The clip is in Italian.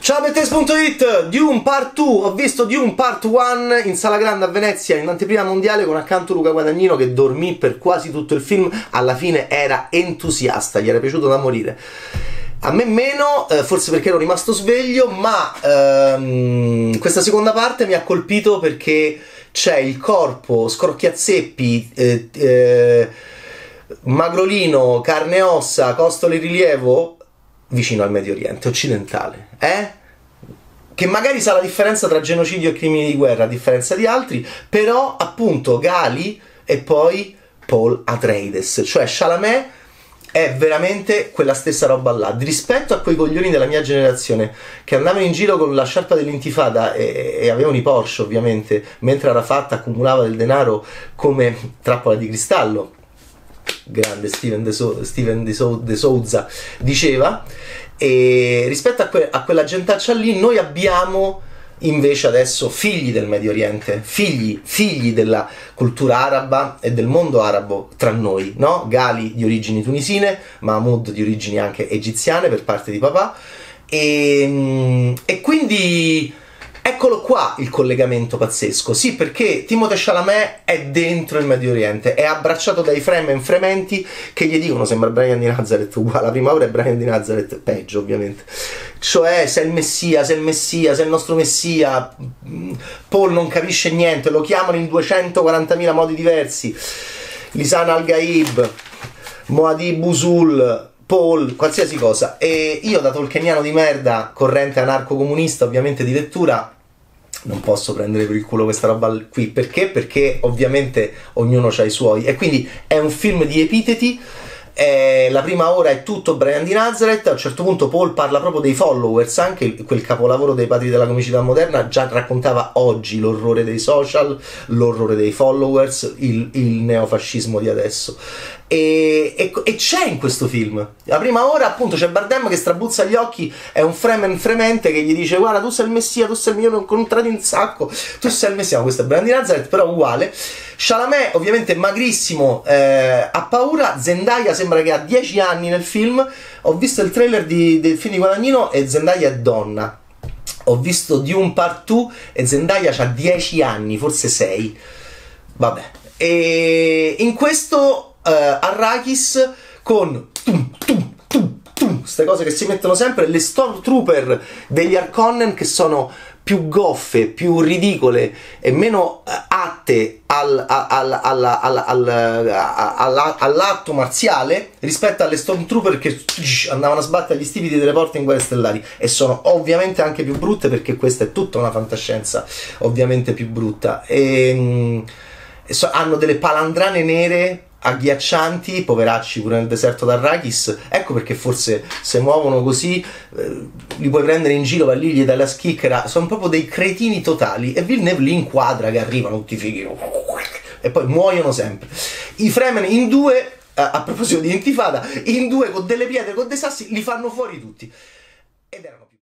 Ciao Bettes.it, Dune Part 2, ho visto Dune Part 1 in Sala Grande a Venezia in anteprima mondiale con accanto Luca Guadagnino che dormì per quasi tutto il film, alla fine era entusiasta, gli era piaciuto da morire. A me meno, forse perché ero rimasto sveglio, ma questa seconda parte mi ha colpito perché c'è il corpo scrocchiazeppi, magrolino, carne e ossa, costole in rilievo vicino al Medio Oriente occidentale, che magari sa la differenza tra genocidio e crimini di guerra, a differenza di altri, però appunto Gali e poi Paul Atreides, cioè Chalamet è veramente quella stessa roba là, rispetto a quei coglioni della mia generazione che andavano in giro con la sciarpa dell'intifada e avevano i Porsche ovviamente, mentre Arafat accumulava del denaro come trappola di cristallo. Grande Steven De Souza diceva, e rispetto a quella gentaccia lì noi abbiamo invece adesso figli del Medio Oriente, figli della cultura araba e del mondo arabo tra noi, no? Gali di origini tunisine, Mahmoud di origini anche egiziane per parte di papà, e quindi eccolo qua il collegamento pazzesco, sì, perché Timothée Chalamet è dentro il Medio Oriente, è abbracciato dai Fremen frementi che gli dicono sembra Brian di Nazareth, uguale, la prima ora è Brian di Nazareth, peggio ovviamente, cioè sei il messia, sei il nostro messia. Paul non capisce niente, lo chiamano in 240.000 modi diversi, Lisan al-Gaib, Moadib Usul, Paul, qualsiasi cosa. E io da tolkieniano di merda, corrente anarco-comunista ovviamente di lettura, non posso prendere per il culo questa roba qui. Perché? Perché ovviamente ognuno ha i suoi, e quindi è un film di epiteti. La prima ora è tutto Brian di Nazareth, a un certo punto Paul parla proprio dei followers, anche quel capolavoro dei padri della comicità moderna già raccontava oggi l'orrore dei social, l'orrore dei followers, il neofascismo di adesso, e c'è in questo film. La prima ora appunto c'è Bardem che strabuzza gli occhi, è un Fremen fremente che gli dice guarda tu sei il messia, tu sei il mio contratto in sacco, tu sei il messia, questo è Brian di Nazareth però uguale. Chalamet ovviamente magrissimo, ha paura. Zendaya sembra che ha 10 anni nel film. Ho visto il trailer del film di Guadagnino e Zendaya è donna. Ho visto Dune Part 2 e Zendaya ha 10 anni, forse 6, vabbè. E in questo Arrakis con queste cose che si mettono sempre, le Stormtrooper degli Harkonnen che sono più goffe, più ridicole e meno atte all'atto marziale rispetto alle Stormtrooper che andavano a sbattere gli stipiti delle porte in Guerre Stellari, e sono ovviamente anche più brutte perché questa è tutta una fantascienza ovviamente più brutta, e hanno delle palandrane nere agghiaccianti, poveracci, pure nel deserto d'Arrakis. Ecco perché forse se muovono così li puoi prendere in giro, va lì, gli dai la schicchera, sono proprio dei cretini totali, e Villeneuve li inquadra che arrivano tutti fighi e poi muoiono sempre. I Fremen in due, a proposito di intifada, in due con delle pietre, con dei sassi, li fanno fuori tutti, ed erano